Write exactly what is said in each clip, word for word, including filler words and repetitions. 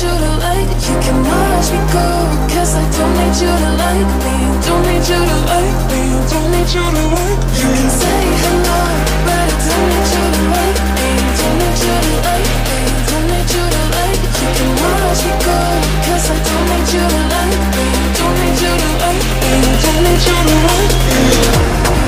you to like. You can watch me go, cause I don't need you to like me. Don't need you to like me. Don't need you to like me. You can say hello, but I don't need you to like me. Don't need you to like me. Don't need you to like. You can watch me go, cause I don't need you to like me. Don't need you to like me. Don't need you to like me.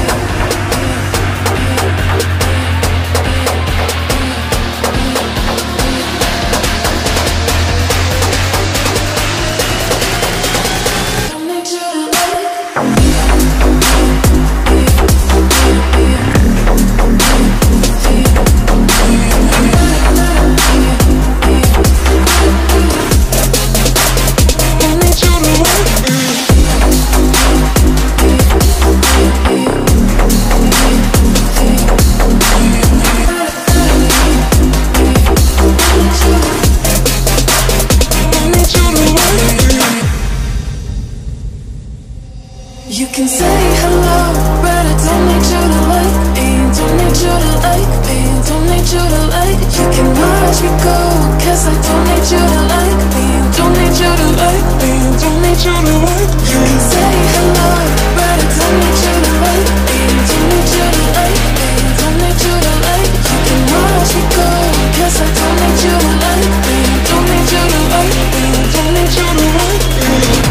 You can say hello, but I don't need you to like me. Don't need you to like me. Don't need you to like. You can watch me go, cause I don't need you to like me. Don't need you to like me. Don't need you to like. You can say hello, but I don't need you to like me. Don't need you to like me. Don't need you to like. You can watch me go, cause I don't need you to like me. Don't need you to like me. Don't need you to like me.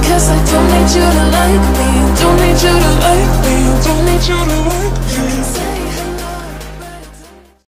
Don't need you to like me, don't need you to like me, don't need you to like me.